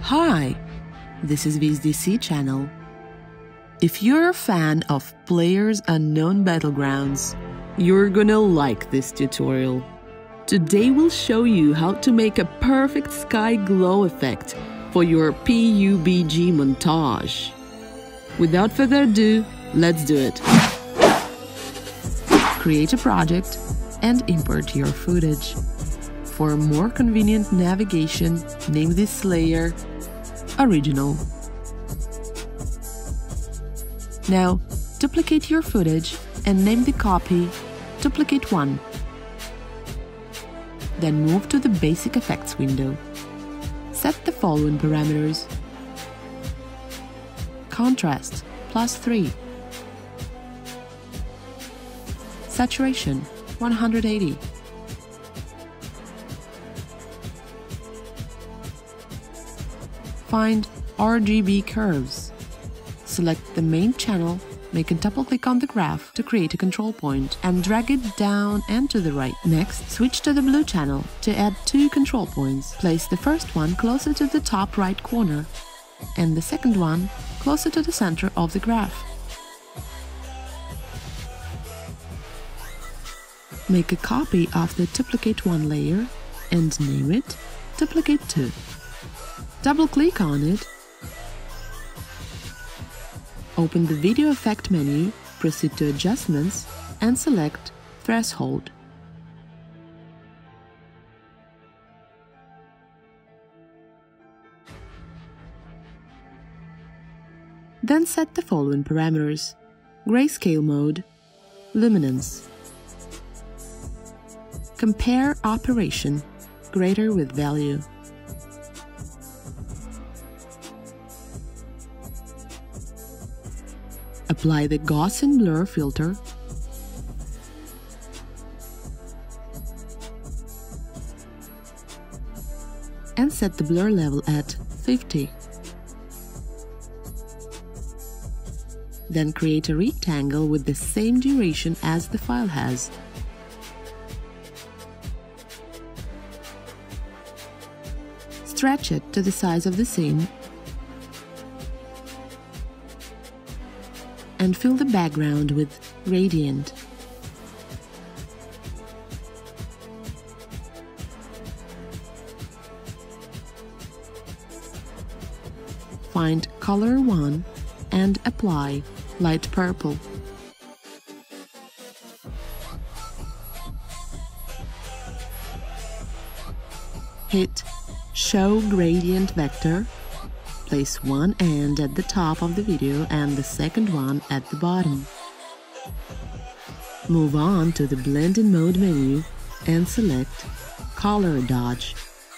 Hi, this is VSDC channel. If you're a fan of PlayerUnknown's Battlegrounds, you're gonna like this tutorial. Today we'll show you how to make a perfect sky glow effect for your PUBG montage. Without further ado, let's do it. Create a project and import your footage. For more convenient navigation, name this layer Original. Now, duplicate your footage and name the copy Duplicate 1. Then move to the Basic Effects window. Set the following parameters: Contrast +3, Saturation 180, Find RGB curves. Select the main channel, make a double click on the graph to create a control point and drag it down and to the right. Next, switch to the blue channel to add 2 control points. Place the first one closer to the top right corner and the second one closer to the center of the graph. Make a copy of the Duplicate 1 layer and name it Duplicate 2. Double-click on it, open the Video Effect menu, proceed to Adjustments, and select Threshold. Then set the following parameters: Grayscale mode, Luminance. Compare operation, greater with value. Apply the Gaussian blur filter. And set the blur level at 50. Then create a rectangle with the same duration as the file has. Stretch it to the size of the scene and fill the background with gradient. Find Color 1 and apply light purple. Hit Show Gradient Vector. Place one end at the top of the video and the second one at the bottom. Move on to the Blend-in Mode menu and select Color Dodge.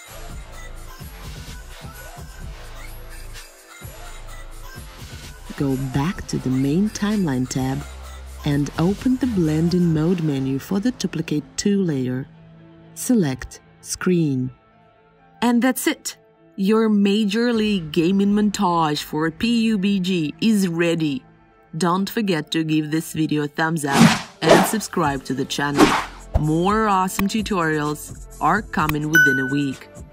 Go back to the Main Timeline tab and open the Blend-in Mode menu for the Duplicate 2 layer. Select Screen. And that's it! Your Major League Gaming montage for PUBG is ready. Don't forget to give this video a thumbs up and subscribe to the channel. More awesome tutorials are coming within a week.